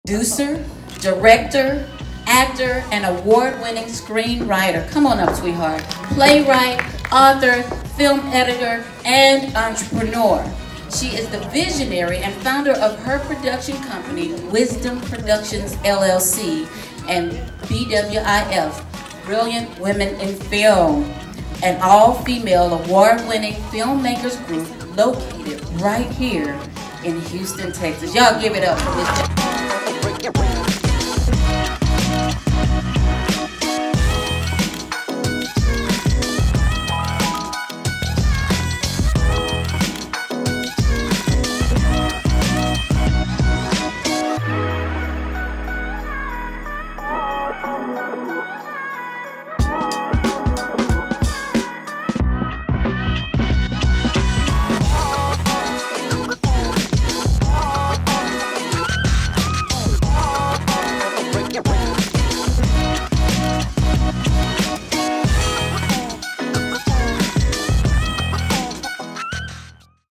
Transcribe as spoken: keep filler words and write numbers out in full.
Producer, director, actor, and award-winning screenwriter. Come on up, sweetheart. Playwright, author, film editor, and entrepreneur. She is the visionary and founder of her production company, Wisdom Productions L L C, and B W I F, Brilliant Women in Film, an all-female award-winning filmmakers group located right here in Houston, Texas. Y'all give it up for Miss